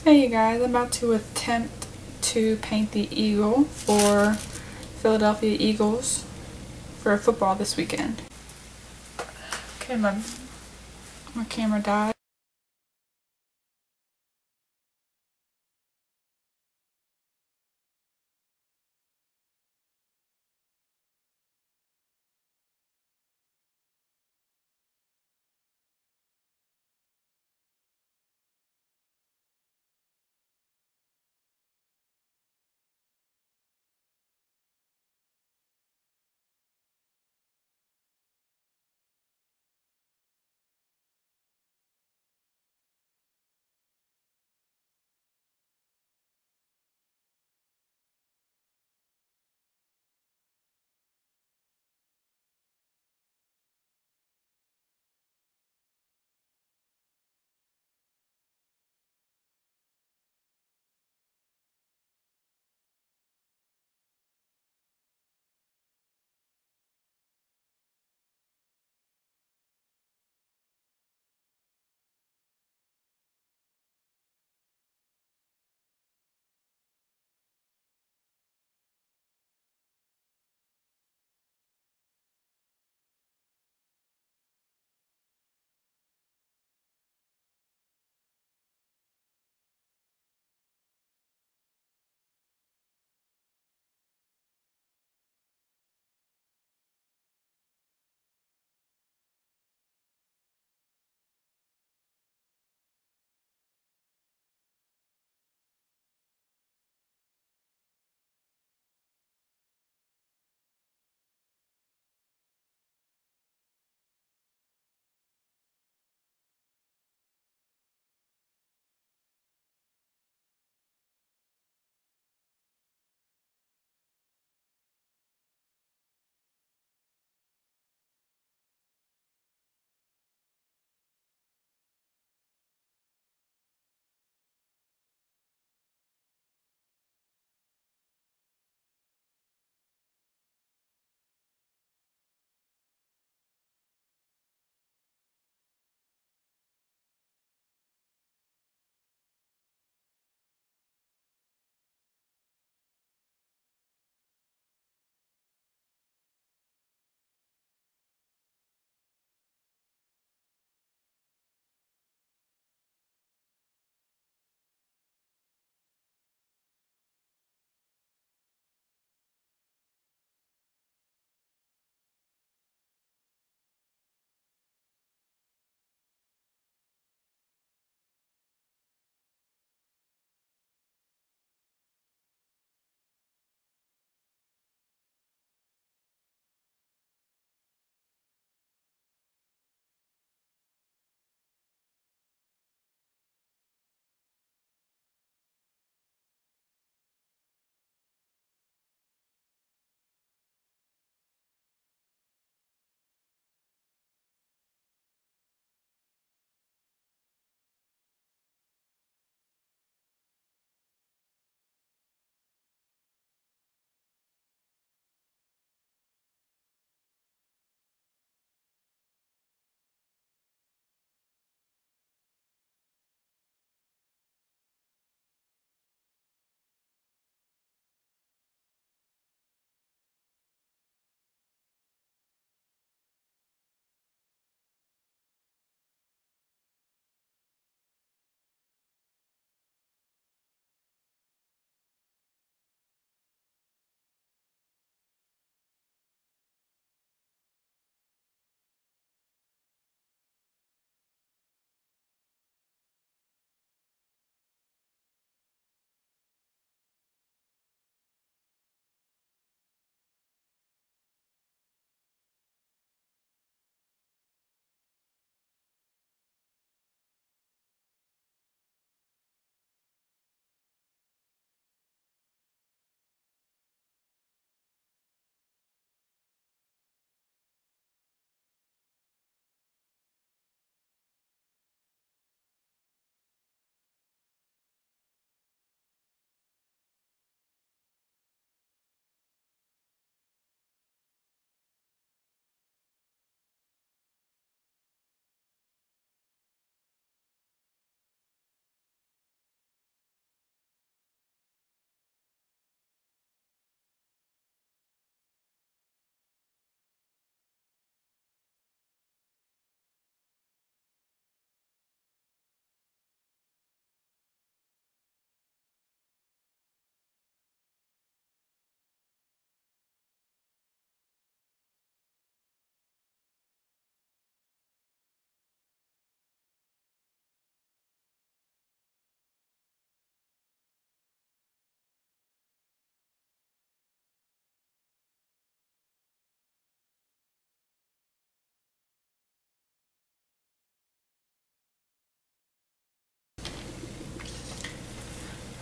Hey you guys, I'm about to attempt to paint the eagle for Philadelphia Eagles for football this weekend. Okay, my camera died.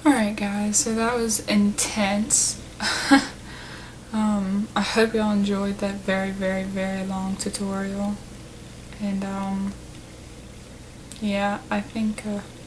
Alright guys, so that was intense. I hope y'all enjoyed that very, very, very long tutorial. And yeah, I think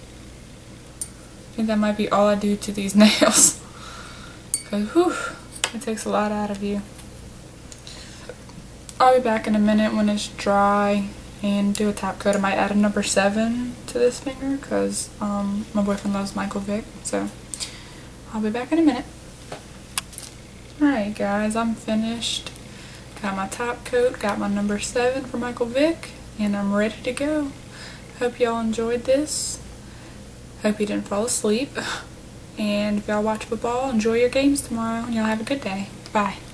that might be all I do to these nails. Because whew, it takes a lot out of you. I'll be back in a minute when it's dry and do a top coat. I might add a number 7 to this finger because my boyfriend loves Michael Vick. So I'll be back in a minute. Alright guys, I'm finished. Got my top coat, got my number 7 for Michael Vick, and I'm ready to go. Hope y'all enjoyed this. Hope you didn't fall asleep. And if y'all watch football, enjoy your games tomorrow, and y'all have a good day. Bye.